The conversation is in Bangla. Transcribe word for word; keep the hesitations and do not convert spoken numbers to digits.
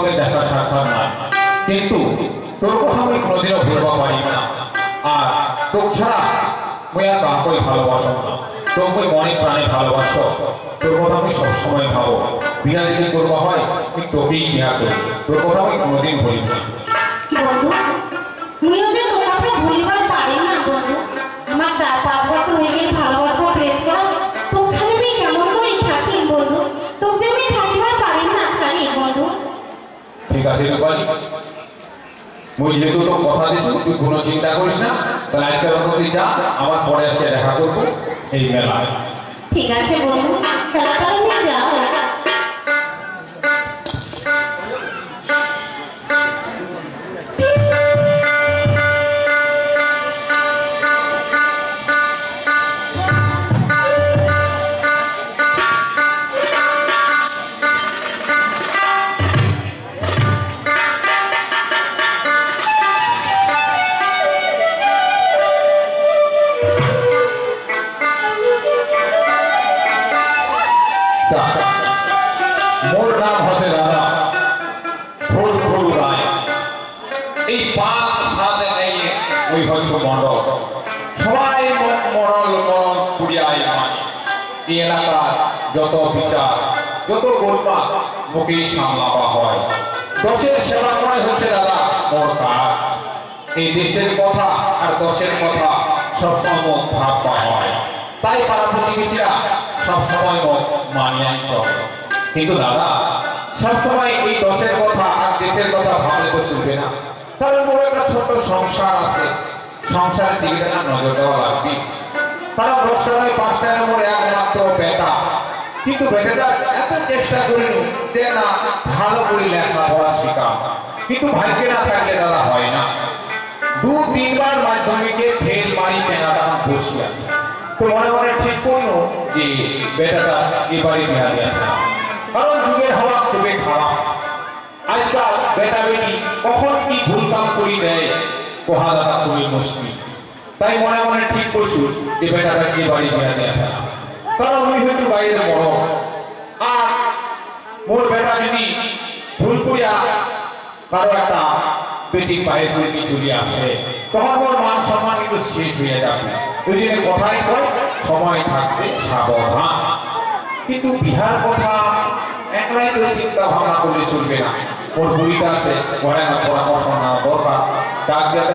সঙ্গে দেখা সাক্ষাৎ নাই, কিন্তু তোর কথা আমি কোনোদিনও ভুলবা পারি না। আর তোর ছাড়া মুই আর কাউকে ভালোবাসো না, তোর মুই মনে প্রাণে ভালোবাসো। তোর কথা আমি সবসময় ভাবো, বিয়া যদি করবা হয় তুই তোকেই বিয়া করি, তোর কথা আমি কোনোদিন ভুলি না। বন্ধু, মুইও যে তোর কথা ভুলিবার পারি না বন্ধু। আমার চার পাঁচ বছর হয়ে গেল ভালোবাসা প্রেম করা, তোর ছাড়া আমি কেমন করে থাকি বন্ধু? তোর যে আমি থাকিবার পারি না ছাড়ি বন্ধু। ঠিক আছে রূপালী, মুই যেহেতু তোর কথা দিছি তুই কোনো চিন্তা করিস না। তাহলে আজকের মতো তুই যা, আমার পরে এসে দেখা করবো এই মেলায়। ঠিক আছে বন্ধু, খেলা তাহলে আমি যাও। মোর নাম হচ্ছে দাদা ভোর ভোর রায়। এই পাঁচ সাথে নেই ওই হচ্ছে মন্ডল, সবাই মরল মরল পুড়িয়াই মানে। এই এলাকার যত বিচার যত গোলমা মুখেই সামলাবা হয়। দশের সেবা করা হচ্ছে দাদা মোর কাজ। এই দেশের কথা আর দশের কথা সবসময় মুখ ভাববা হয়, তাই পাড়া প্রতিবেশীরা সবসময় মুখ মানিয়ে চলে। কিন্তু দাদা সবসময় এই দশের কথা আর দেশের কথা ভাবলে তো চলবে না, কারণ মোর একটা ছোট্ট সংসার আছে, সংসারের দিকে না নজর দেওয়া লাগবে। কারণ দশটা নয় পাঁচটা নম্বর একমাত্র বেটা, কিন্তু বেটাটা এত চেষ্টা করিল যে না ভালো করে লেখাপড়া শেখা, কিন্তু ভাগ্যে না থাকলে দাদা হয় না। দু তিনবার মাধ্যমিকে ফেল মারি চেনাটা বসে আছে, তো মনে মনে ঠিক করলো যে বেটাটা এবারে বিয়া দেওয়া, কারণ যুগের হাওয়া খুবই খারাপ। আজকাল বেটা বেটি কখন কি ভুল কাম করি দেয় কোহা দাদা খুবই মুশকিল। তাই মনে মনে ঠিক করছু যে বেটাটা এবারে বিয়া দেওয়া, কারণ ওই হচ্ছে বাইরের বড়। আর মোর বেটা যদি ভুল করিয়া কারো একটা বেটি পায়ে করে চলে আসে, তখন মোর মান সম্মান কিন্তু শেষ হয়ে যাবে। ওই জন্য কথাই কয় সময় থাকতে সাবধান। কিন্তু বিহার কথা একলাই তো চিন্তা ভাবনা করলে চলবে না, ওর বুড়িটা আছে পড়াশোনা দরকার।